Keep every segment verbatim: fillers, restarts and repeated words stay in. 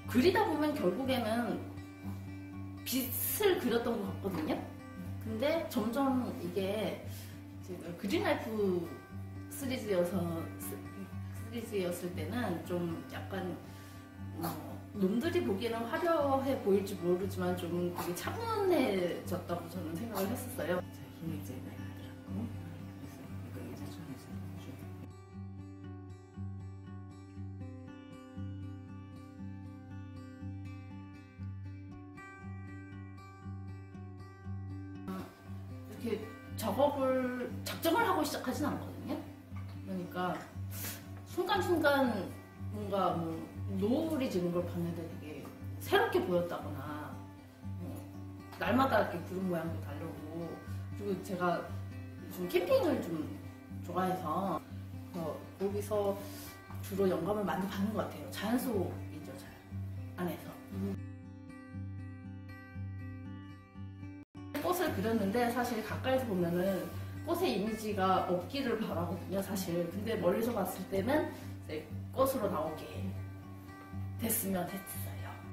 그리다 보면 결국에는 빛을 그렸던 것 같거든요. 근데 점점 이게 그린라이프 시리즈여서 시리즈였을 때는 좀 약간 어, 놈들이 보기에는 화려해 보일지 모르지만 좀 되게 차분해졌다고 저는 생각을 했었어요. 힘이 이제 나더라고. 그래서 이거 이제 좀 해서 이렇게 작업을 작정을 하고 시작하진 않거든요. 그러니까 순간순간 뭔가 뭐 노을이 지는 걸 봤는데 되게 새롭게 보였다거나 뭐 날마다 이렇게 구름 모양도 다르고, 그리고 제가 좀 캠핑을 좀 좋아해서 어, 거기서 주로 영감을 많이 받는 것 같아요. 자연 속이죠, 잘 안에서. 꽃을 그렸는데 사실 가까이서 보면은 꽃의 이미지가 없기를 바라거든요, 사실. 근데 멀리서 봤을 때는 이제 꽃으로 나오게 됐으면 됐어요.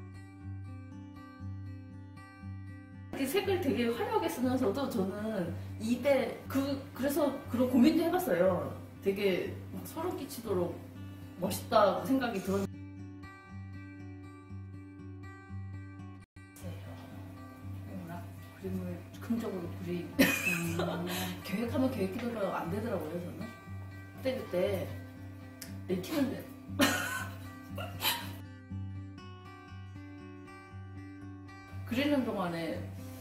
이렇게 색을 되게 화려하게 쓰면서도 저는 입에 그 그래서 그런 고민도 해봤어요. 되게 막 소름 끼치도록 멋있다고 생각이 들었는데 워낙 그림을 즉흥적으로 그리 음, 계획하면 계획대로 안 되더라고요, 저는. 그때 그때 내키는 데 그리는 동안에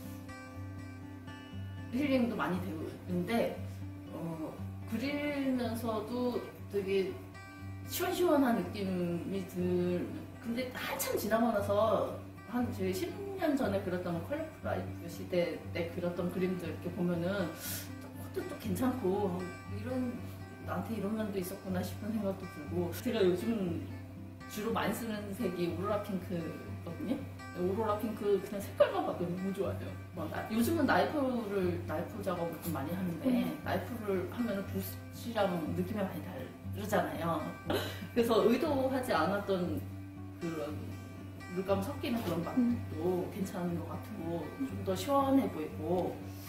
힐링도 많이 되는데 어, 그리면서도 되게 시원시원한 느낌이 들. 근데 한참 지나고 나서 한 제 십 년 전에 그렸던 컬러풀 라이프 시대 때 그렸던 그림들 이렇게 보면은 그것도 또 괜찮고 이런 나한테 이런 면도 있었구나 싶은 생각도 들고, 제가 요즘 주로 많이 쓰는 색이 오로라 핑크거든요. 오로라 핑크 그냥 색깔만 봐도 너무 좋아요. 뭐 나, 요즘은 나이프를 나이프 작업을 좀 많이 하는데 음. 나이프를 하면은 붓이랑 느낌이 많이 다르잖아요. 그래서 의도하지 않았던 그런 물감 섞이는 그런 맛도 음. 괜찮은 것 같고 좀 더 시원해 보이고